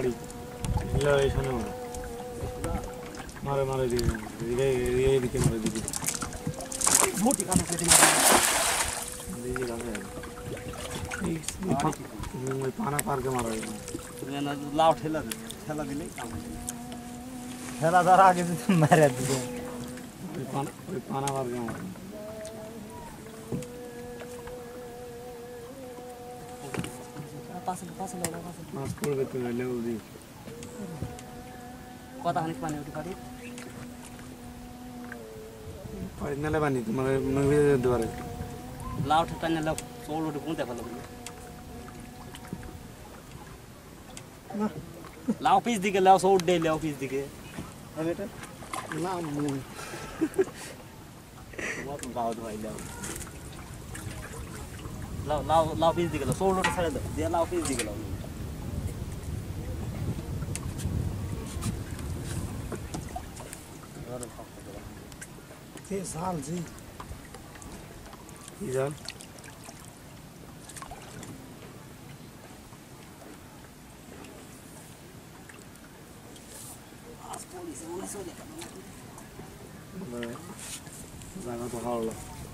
गाड़ी ले ऐसा नहीं होना मारे मारे ये दिखे मारे दिखे बहुत ही खाना चाहिए दीजिए कहाँ है मैं पाना पार के मारा मैंने लाव ठेला दिले ठेला जरा आगे से मारे दिले पाना पार के मारा पास लो मास्क खोल के तुम ले उदी कता खाने पानी उठी पारी इन्हें ले बनी तुम्हारे नवी दोबारा लाव ठेला ने लाव सोल उठी कौन देखा लाव पीस दिखे लाव सोल डे लाव पीस दिखे है बेटा ना बहुत गाँव दवाई लाव लाव पीस दिखे लाव सोल उठी सारे दे लाव पीस दिखे लाव ये साल जी ये साल जागा तो हाल